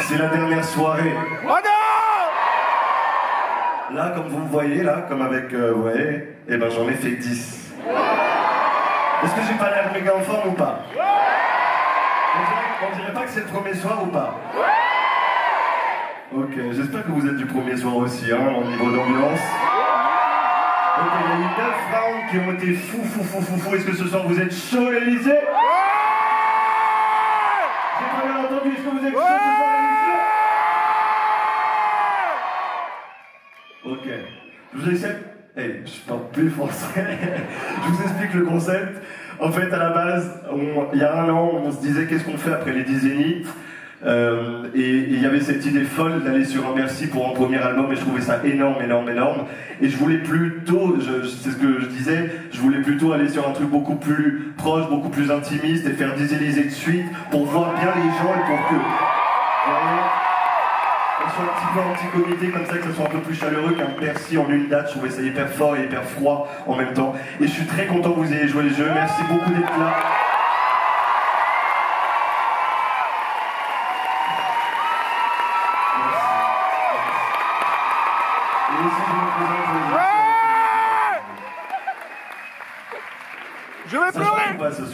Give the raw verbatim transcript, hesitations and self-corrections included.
C'est la dernière soirée. Oh non! Là, comme vous me voyez, là, comme avec, euh, vous voyez, eh ben j'en ai fait dix. Est-ce que j'ai pas l'air méga en forme ou pas? On dirait, on dirait pas que c'est le premier soir ou pas? Ok, j'espère que vous êtes du premier soir aussi, hein, au niveau d'ambiance. Ok, il y a eu neuf rounds qui ont été fou, fou, fou, fou, fou. Est-ce que ce soir vous êtes chaud, l'Elysée? J'ai pas bien entendu, est-ce que vous êtes chaud ce soir, l'Elysée? Ok, je vous essaie. Hey, je parle plus français. Je vous explique le concept. En fait, à la base, on- il y a un an, on se disait qu'est-ce qu'on fait après les dix zéniths. Euh, et il y avait cette idée folle d'aller sur un Bercy pour un premier album, et je trouvais ça énorme, énorme, énorme. Et je voulais plutôt, je, je- c'est ce que je disais, je voulais plutôt aller sur un truc beaucoup plus proche, beaucoup plus intimiste, et faire dix Élysées de suite pour voir bien les gens et pour que euh, on soit un petit peu en petit comité comme ça, que ce soit un peu plus chaleureux qu'un Bercy en une date. Je trouvais ça hyper fort et hyper froid en même temps. Et je suis très content que vous ayez joué le jeu. Merci beaucoup d'être là. Et aussi, je me présente pour les Ouais! Je vais Ça, je pleurer! sais pas ce soir.